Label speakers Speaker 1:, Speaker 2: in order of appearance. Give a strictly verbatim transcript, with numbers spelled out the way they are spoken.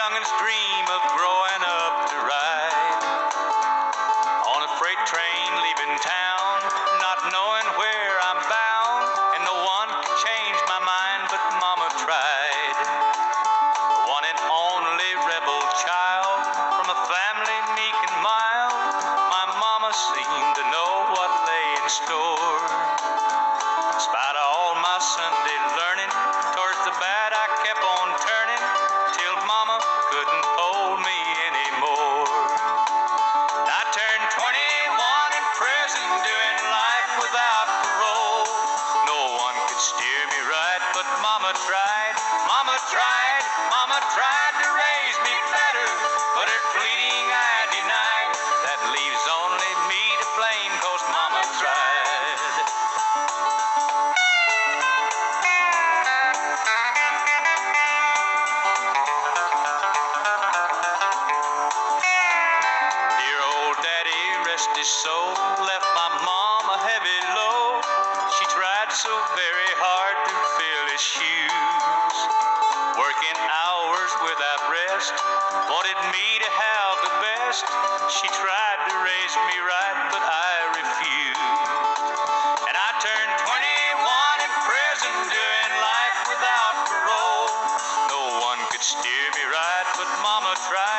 Speaker 1: young'uns dream of growing up to ride on a freight train leaving town, not knowing where I'm bound, and no one could change my mind, but Mama tried. The one and only rebel child from a family meek and mild, my Mama seemed to know what lay in store. In spite of all my Sunday learning, towards the bad I kept on turning, till Mama couldn't hold me anymore. I turned twenty-one in prison, doing life without parole. No one could steer me right, but Mama tried, Mama tried, Mama tried to raise me better, but her pleading I denied. That leaves only me to blame, 'cause Mama tried. His soul left my mom a heavy load. She tried so very hard to fill his shoes, working hours without rest, wanted me to have the best. She tried to raise me right, but I refused. And I turned twenty-one in prison, doing life without parole. No one could steer me right, but Mama tried.